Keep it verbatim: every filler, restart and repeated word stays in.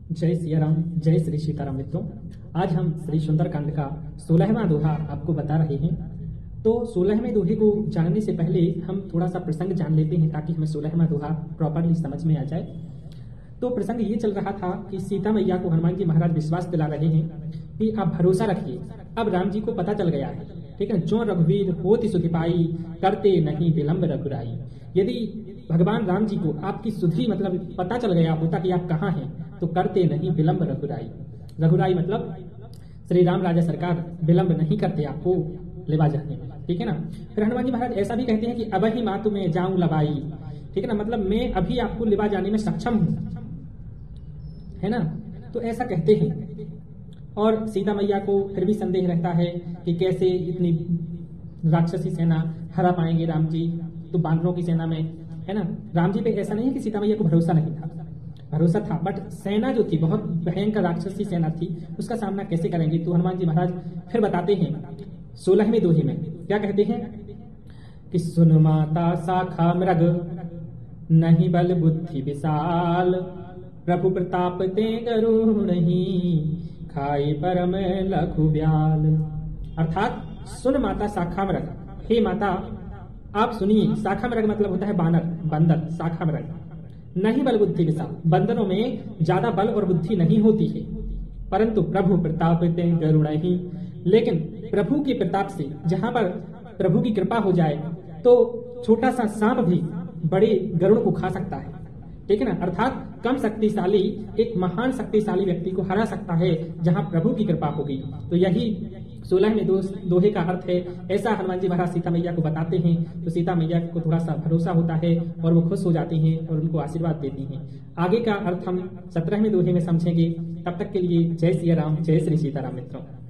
जय सिया राम, जय श्री सीताराम। मित्रों, आज हम श्री सुंदरकांड का सोलहवां दोहा आपको बता रहे हैं। तो सोलहवें दोहे को जानने से पहले हम थोड़ा सा प्रसंग जान लेते हैं ताकि हमें सोलहवां दोहा प्रॉपरली समझ में आ जाए। तो प्रसंग ये चल रहा था कि सीता मैया को हनुमान जी महाराज विश्वास दिला रहे हैं कि आप भरोसा रखिए। अब राम जी को पता चल गया है, ठीक है, जो रघुवीर होति सुधि पाई, करते नहीं विलंब रघुराई। यदि भगवान राम जी को आपकी सुधि मतलब पता चल गया होता कि आप कहाँ हैं, तो करते नहीं विलंब रघुराई। रघुराई मतलब श्री राम राजा सरकार विलंब नहीं करते आपको लेवा जाने में, ठीक है ना। फिर हनुमान जी महाराज ऐसा भी कहते हैं कि अब ही मातु में जाऊं लबाई, ठीक है ना, मतलब मैं अभी आपको लेवा जाने में सक्षम हूं, है ना। तो ऐसा कहते हैं। और सीता मैया को फिर भी संदेह रहता है कि कैसे इतनी राक्षसी सेना हरा पाएंगे राम जी, तो बानरों की सेना में, है ना। राम जी पे ऐसा नहीं है कि सीता मैया को भरोसा नहीं था, भरोसा था, बट सेना जो थी बहुत भयंकर राक्षसी सेना थी, उसका सामना कैसे करेंगे। तो हनुमान जी महाराज फिर बताते हैं सोलहवें दोहे में, क्या कहते हैं कि सुन माता शाखा मृग, नहीं बल बुद्धि विशाल, प्रभु प्रताप ते गरुड़ नहीं, खाई परम लघु ब्याल। अर्थात सुन माता शाखा मृग, हे माता आप सुनिए। शाखा मृग मतलब होता है बानर, बंदर, शाखा मृग। नहीं बल बुद्धि विशाल, बंदरों में ज्यादा बल और बुद्धि नहीं होती है, परंतु प्रभु प्रताप ते गरुड़ ही, लेकिन प्रभु के प्रताप से, जहां पर प्रभु की कृपा हो जाए तो छोटा सा सांप भी बड़े गरुड़ को खा सकता है, ठीक है ना। अर्थात कम शक्तिशाली एक महान शक्तिशाली व्यक्ति को हरा सकता है जहां प्रभु की कृपा होगी। तो यही सोलहवें दो, दोहे का अर्थ है। ऐसा हनुमान जी महाराज सीता मैया को बताते हैं, तो सीता मैया को थोड़ा सा भरोसा होता है और वो खुश हो जाती हैं और उनको आशीर्वाद देती हैं। आगे का अर्थ हम सत्रहवें दोहे में समझेंगे। तब तक के लिए जय सिया राम, जय श्री सीताराम। मित्रों।